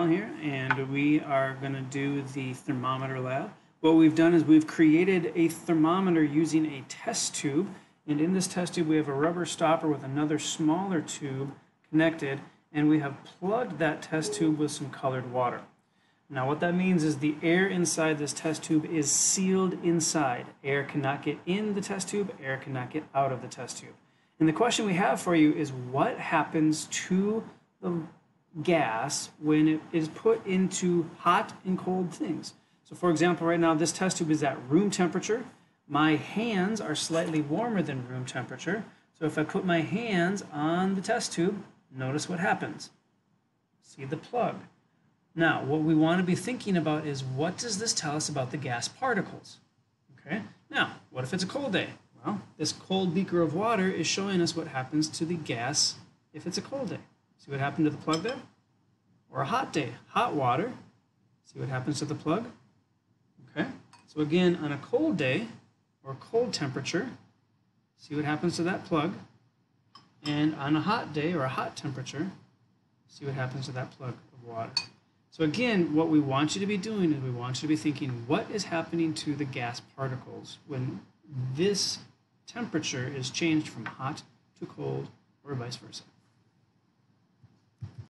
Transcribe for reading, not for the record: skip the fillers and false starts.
Here, and we are going to do the thermometer lab. What we've done is we've created a thermometer using a test tube, and in this test tube we have a rubber stopper with another smaller tube connected, and we have plugged that test tube with some colored water. Now what that means is the air inside this test tube is sealed inside. Air cannot get in the test tube, air cannot get out of the test tube. And the question we have for you is what happens to the gas when it is put into hot and cold things. So for example, right now this test tube is at room temperature. My hands are slightly warmer than room temperature. So if I put my hands on the test tube, notice what happens. See the plug. Now what we want to be thinking about is what does this tell us about the gas particles? Okay. Now what if it's a cold day? Well, this cold beaker of water is showing us what happens to the gas if it's a cold day. See what happened to the plug there? Or a hot day, hot water. See what happens to the plug? Okay, so again, on a cold day or cold temperature, see what happens to that plug. And on a hot day or a hot temperature, see what happens to that plug of water. So again, what we want you to be doing is we want you to be thinking, what is happening to the gas particles when this temperature is changed from hot to cold or vice versa?